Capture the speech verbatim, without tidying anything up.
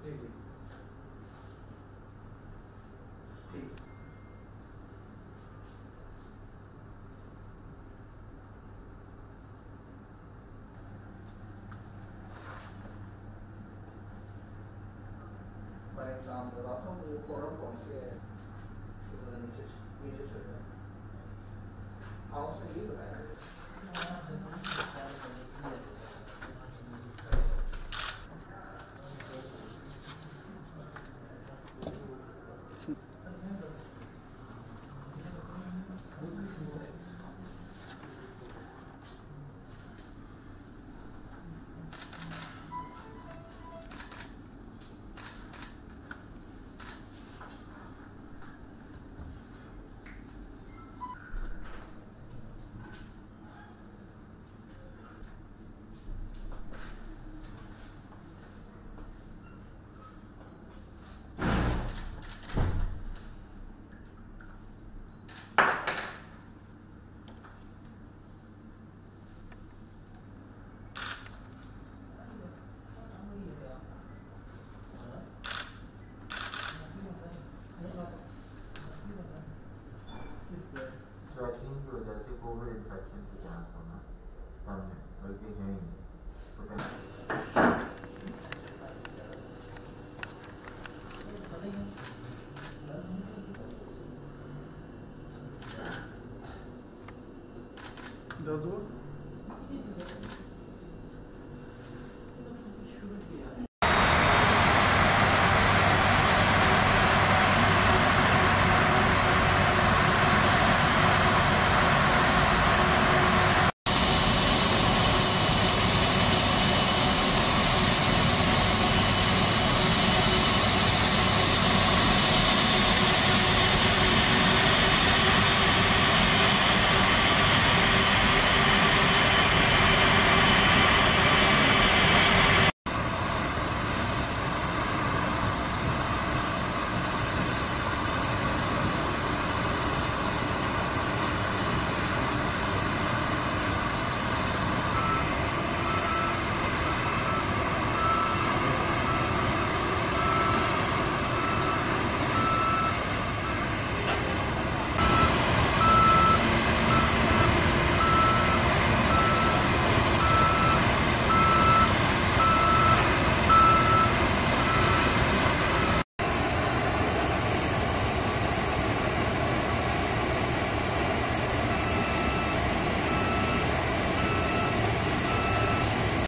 जी जी ठीक। For example, also वो forum कौन से है इसमें नीचे नीचे चल रहा है। हाँ उसने ये बताया वैक्सीन की वजह से कोविड इन्फेक्शन की जांच होना कम है, बल्कि है ही नहीं।